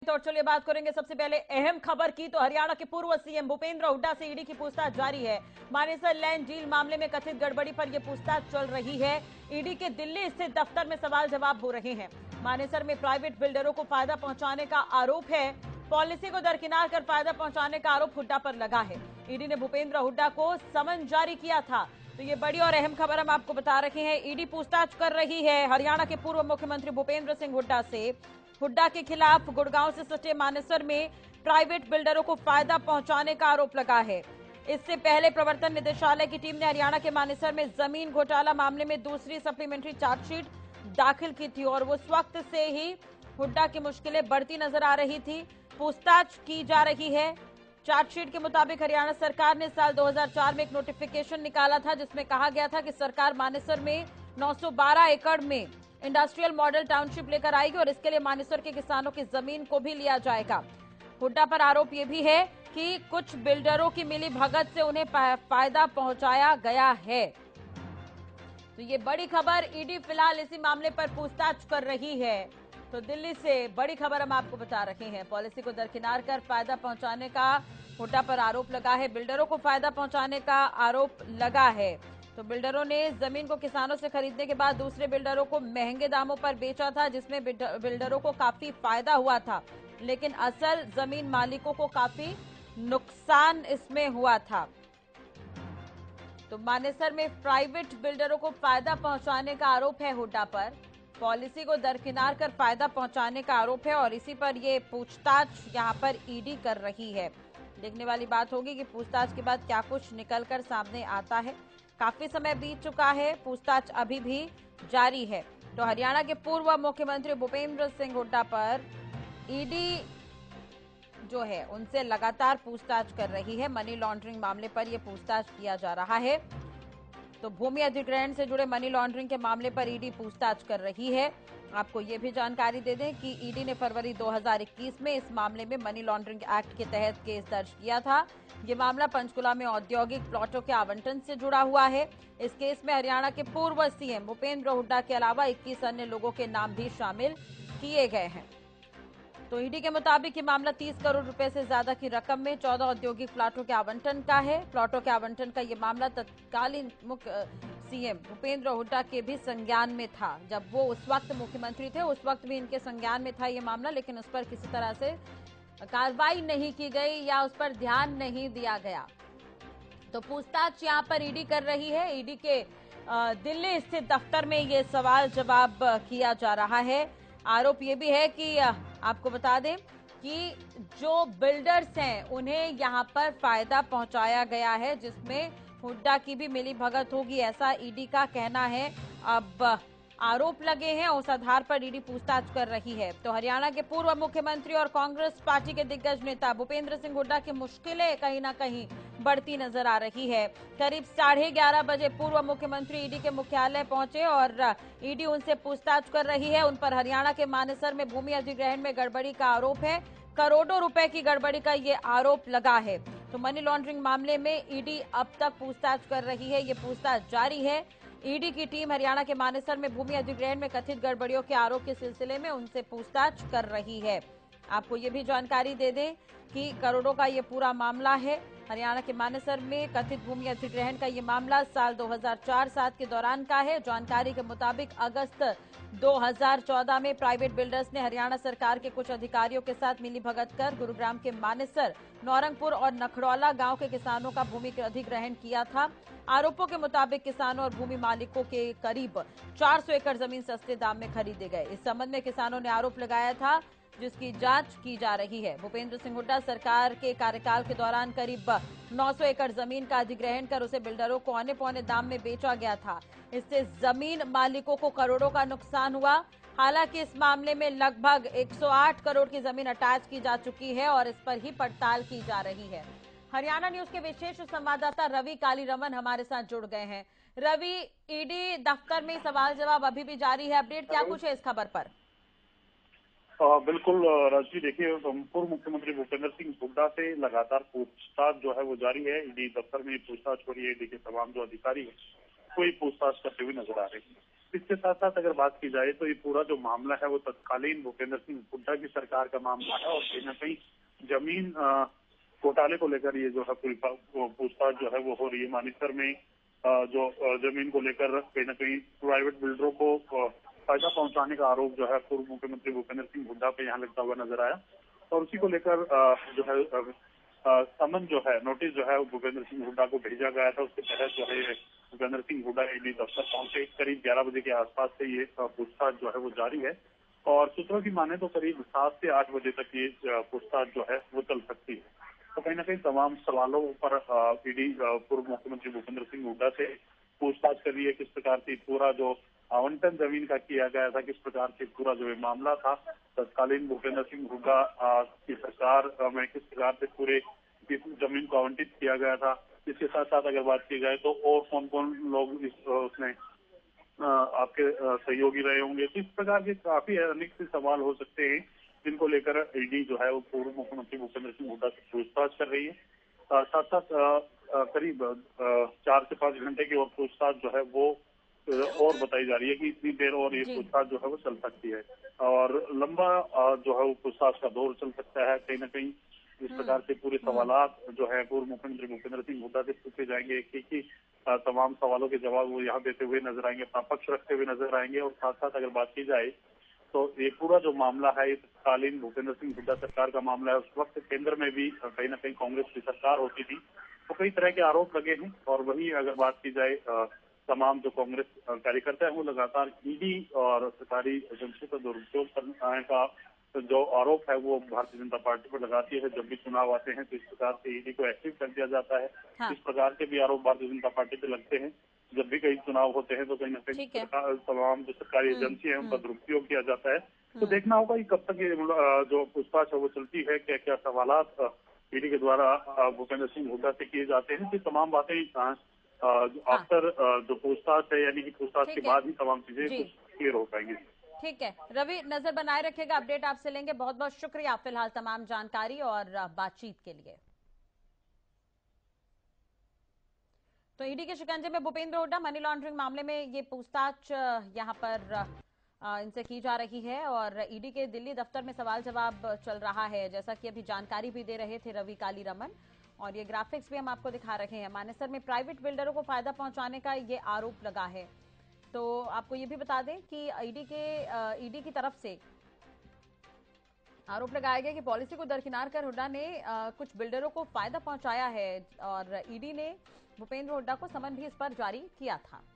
तो चलिए बात करेंगे सबसे पहले अहम खबर की। तो हरियाणा के पूर्व सीएम भूपेंद्र हुड्डा से ईडी की पूछताछ जारी है। मानेसर लैंड डील मामले में कथित गड़बड़ी पर यह पूछताछ चल रही है। ईडी के दिल्ली स्थित दफ्तर में सवाल जवाब हो रहे हैं। मानेसर में प्राइवेट बिल्डरों को फायदा पहुंचाने का आरोप है। पॉलिसी को दरकिनार कर फायदा पहुंचाने का आरोप हुड्डा पर लगा है। ईडी ने भूपेंद्र हुड्डा को समन जारी किया था। तो ये बड़ी और अहम खबर हम आपको बता रहे हैं। ईडी पूछताछ कर रही है हरियाणा के पूर्व मुख्यमंत्री भूपेंद्र सिंह हुड्डा से। हुड्डा के खिलाफ गुड़गांव से सटे मानेसर में प्राइवेट बिल्डरों को फायदा पहुंचाने का आरोप लगा है। इससे पहले प्रवर्तन निदेशालय की टीम ने हरियाणा के मानेसर में जमीन घोटाला मामले में दूसरी सप्लीमेंट्री चार्जशीट दाखिल की थी और उस वक्त से ही हुड्डा की मुश्किलें बढ़ती नजर आ रही थी। पूछताछ की जा रही है। चार्जशीट के मुताबिक हरियाणा सरकार ने साल 2004 में एक नोटिफिकेशन निकाला था जिसमें कहा गया था कि सरकार मानेसर में 912 एकड़ में इंडस्ट्रियल मॉडल टाउनशिप लेकर आएगी और इसके लिए मानेसर के किसानों की जमीन को भी लिया जाएगा। हुड्डा पर आरोप यह भी है कि कुछ बिल्डरों की मिली भगत से उन्हें फायदा पहुंचाया गया है। तो ये बड़ी खबर, ईडी फिलहाल इसी मामले पर पूछताछ कर रही है। तो दिल्ली से बड़ी खबर हम आपको बता रहे हैं। पॉलिसी को दरकिनार कर फायदा पहुंचाने का हुड्डा पर आरोप लगा है। बिल्डरों को फायदा पहुंचाने का आरोप लगा है। तो बिल्डरों ने जमीन को किसानों से खरीदने के बाद दूसरे बिल्डरों को महंगे दामों पर बेचा था जिसमें बिल्डरों को काफी फायदा हुआ था, लेकिन असल जमीन मालिकों को काफी नुकसान इसमें हुआ था। तो मानेसर में प्राइवेट बिल्डरों को फायदा पहुंचाने का आरोप है हुड्डा पर। पॉलिसी को दरकिनार कर फायदा पहुंचाने का आरोप है और इसी पर यह पूछताछ यहां पर ईडी कर रही है। देखने वाली बात होगी कि पूछताछ के बाद क्या कुछ निकलकर सामने आता है। काफी समय बीत चुका है, पूछताछ अभी भी जारी है। तो हरियाणा के पूर्व मुख्यमंत्री भूपेंद्र सिंह हुड्डा पर ईडी जो है उनसे लगातार पूछताछ कर रही है। मनी लॉन्ड्रिंग मामले पर यह पूछताछ किया जा रहा है। तो भूमि अधिग्रहण से जुड़े मनी लॉन्ड्रिंग के मामले पर ईडी पूछताछ कर रही है। आपको ये भी जानकारी दे दें कि ईडी ने फरवरी 2021 में इस मामले में मनी लॉन्ड्रिंग एक्ट के तहत केस दर्ज किया था। ये मामला पंचकुला में औद्योगिक प्लॉटों के आवंटन से जुड़ा हुआ है। इस केस में हरियाणा के पूर्व सीएम भूपेंद्र हुड्डा के अलावा 21 अन्य लोगों के नाम भी शामिल किए गए हैं। तो ईडी के मुताबिक ये मामला 30 करोड़ रुपए से ज्यादा की रकम में 14 औद्योगिक प्लाटों के आवंटन का है। प्लाटों के आवंटन का ये मामला तत्कालीन मुख्य सीएम भूपेंद्र हुड्डा के भी संज्ञान में था। जब वो उस वक्त मुख्यमंत्री थे उस वक्त भी इनके संज्ञान में था ये मामला, लेकिन उस पर किसी तरह से कार्रवाई नहीं की गई या उस पर ध्यान नहीं दिया गया। तो पूछताछ यहाँ पर ईडी कर रही है। ईडी के दिल्ली स्थित दफ्तर में ये सवाल जवाब किया जा रहा है। आरोप ये भी है कि आपको बता दें कि जो बिल्डर्स हैं उन्हें यहां पर फायदा पहुंचाया गया है जिसमें हुड्डा की भी मिली भगत होगी, ऐसा ईडी का कहना है। अब आरोप लगे हैं, उस आधार पर ईडी पूछताछ कर रही है। तो हरियाणा के पूर्व मुख्यमंत्री और कांग्रेस पार्टी के दिग्गज नेता भूपेंद्र सिंह हुड्डा की मुश्किलें कहीं ना कहीं बढ़ती नजर आ रही है। करीब 11:30 बजे पूर्व मुख्यमंत्री ईडी के मुख्यालय पहुंचे और ईडी उनसे पूछताछ कर रही है। उन पर हरियाणा के मानेसर में भूमि अधिग्रहण में गड़बड़ी का आरोप है। करोड़ों रुपए की गड़बड़ी का ये आरोप लगा है। तो मनी लॉन्ड्रिंग मामले में ईडी अब तक पूछताछ कर रही है। ये पूछताछ जारी है। ईडी की टीम हरियाणा के मानेसर में भूमि अधिग्रहण में कथित गड़बड़ियों के आरोप के सिलसिले में उनसे पूछताछ कर रही है। आपको ये भी जानकारी दे दें कि करोड़ों का ये पूरा मामला है। हरियाणा के मानेसर में कथित भूमि अधिग्रहण का ये मामला साल 2004-07 के दौरान का है। जानकारी के मुताबिक अगस्त 2014 में प्राइवेट बिल्डर्स ने हरियाणा सरकार के कुछ अधिकारियों के साथ मिलीभगत कर गुरुग्राम के मानेसर, नौरंगपुर और नखड़ौला गांव के किसानों का भूमि अधिग्रहण किया था। आरोपों के मुताबिक किसानों और भूमि मालिकों के करीब 400 एकड़ जमीन सस्ते दाम में खरीदे गए। इस संबंध में किसानों ने आरोप लगाया था जिसकी जांच की जा रही है। भूपेंद्र सिंह हुड्डा सरकार के कार्यकाल के दौरान करीब 900 एकड़ जमीन का अधिग्रहण कर उसे बिल्डरों को औने पौने दाम में बेचा गया था। इससे जमीन मालिकों को करोड़ों का नुकसान हुआ। हालांकि इस मामले में लगभग 108 करोड़ की जमीन अटैच की जा चुकी है और इस पर ही पड़ताल की जा रही है। हरियाणा न्यूज के विशेष संवाददाता रवि कालीरमन हमारे साथ जुड़ गए हैं। रवि, ईडी दफ्तर में सवाल जवाब अभी भी जारी है, अपडेट क्या कुछ है इस खबर पर? बिल्कुल राजवी, देखिए पूर्व मुख्यमंत्री भूपेंद्र सिंह हुड्डा से लगातार पूछताछ जो है वो जारी है। ईडी दफ्तर में पूछताछ हो रही है। देखिए तमाम जो अधिकारी है कोई पूछताछ करते हुए नजर आ रहे हैं। इसके साथ साथ अगर बात की जाए तो ये पूरा जो मामला है वो तत्कालीन भूपेंद्र सिंह हुड्डा की सरकार का मामला है और कहीं ना कहीं जमीन घोटाले को लेकर ये जो है पूरी पूछताछ जो है वो हो रही है। मानेसर में जो जमीन को लेकर कहीं ना कहीं प्राइवेट बिल्डरों को फायदा पहुंचाने का आरोप जो है पूर्व मुख्यमंत्री भूपेंद्र सिंह हुड्डा पे यहाँ लगता हुआ नजर आया और उसी को लेकर जो है समन जो है नोटिस जो है भूपेंद्र सिंह हुड्डा को भेजा गया था। उसके तहत जो है भूपेंद्र सिंह हुड्डा ईडी दफ्तर पहुंचे। करीब 11 बजे के आसपास से ये पूछताछ जो है वो जारी है और सूत्रों की माने तो करीब 7 से 8 बजे तक ये पूछताछ जो है वो चल सकती है। तो कहीं ना कहीं तमाम सवालों पर ईडी पूर्व मुख्यमंत्री भूपेंद्र सिंह हुड्डा से पूछताछ कर रही है। किस प्रकार से पूरा जो आवंटन जमीन का किया गया था, किस प्रकार से पूरा जो मामला था तत्कालीन भूपेंद्र सिंह हुड्डा की सरकार में किस प्रकार से पूरे इस जमीन को आवंटित किया गया था। इसके साथ साथ अगर बात की जाए तो और कौन कौन लोग इस उसमें आपके सहयोगी रहे होंगे। तो इस प्रकार के काफी अनेक से सवाल हो सकते हैं जिनको लेकर ईडी जो है वो पूर्व मुख्यमंत्री भूपेंद्र सिंह हुड्डा से पूछताछ कर रही है। साथ साथ करीब 4 से 5 घंटे की और पूछताछ जो है वो और बताई जा रही है कि इतनी देर और ये पूछताछ जो है वो चल सकती है और लंबा जो है वो पूछताछ का दौर चल सकता है। कहीं ना कहीं इस प्रकार से पूरे सवालात जो है पूर्व मुख्यमंत्री भूपेंद्र सिंह हुड्डा से पूछे जाएंगे। एक तमाम सवालों के जवाब वो यहाँ देते हुए नजर आएंगे, अपना पक्ष रखते हुए नजर आएंगे। और साथ साथ अगर बात की जाए तो ये पूरा जो मामला है ये तत्कालीन भूपेंद्र सिंह हुड्डा सरकार का मामला है। उस वक्त केंद्र में भी कहीं ना कहीं कांग्रेस की सरकार होती थी तो कई तरह के आरोप लगे हैं और वही अगर बात की जाए तमाम जो कांग्रेस कार्यकर्ता है वो लगातार ईडी और सरकारी एजेंसी का दुरुपयोग करने का जो आरोप है वो भारतीय जनता पार्टी पर लगाती है। जब भी चुनाव आते हैं तो इस प्रकार से ईडी को एक्टिव कर दिया जाता है। हाँ। इस प्रकार के भी आरोप भारतीय जनता पार्टी पे लगते हैं। जब भी कई चुनाव होते हैं तो कहीं ना कहीं तमाम जो सरकारी एजेंसी है उनका दुरुपयोग किया जाता है। तो देखना होगा कि कब तक ये जो पूछताछ है वो चलती है, क्या क्या सवालात ईडी के द्वारा भूपेंद्र सिंह हुड्डा से किए जाते हैं। तो तमाम बातें आफ्टर जो पूछताछ है यानी कि पूछताछ के बाद ही तमाम चीजें क्लियर हो पाएंगी। ठीक है रवि, नजर बनाए रखेगा, अपडेट आपसे लेंगे। बहुत बहुत शुक्रिया फिलहाल तमाम जानकारी और बातचीत के लिए। तो ईडी के शिकंजे में भूपेंद्र हुड्डा, मनी लॉन्ड्रिंग मामले में ये पूछताछ यहां पर इनसे की जा रही है और ईडी के दिल्ली दफ्तर में सवाल जवाब चल रहा है, जैसा कि अभी जानकारी भी दे रहे थे रवि कालीरमन। और ये ग्राफिक्स भी हम आपको दिखा रहे हैं। मानेसर में प्राइवेट बिल्डरों को फायदा पहुंचाने का ये आरोप लगा है। तो आपको ये भी बता दें कि ईडी की तरफ से आरोप लगाया गया कि पॉलिसी को दरकिनार कर हुड्डा ने कुछ बिल्डरों को फायदा पहुंचाया है और ईडी ने भूपेंद्र हुड्डा को समन भी इस पर जारी किया था।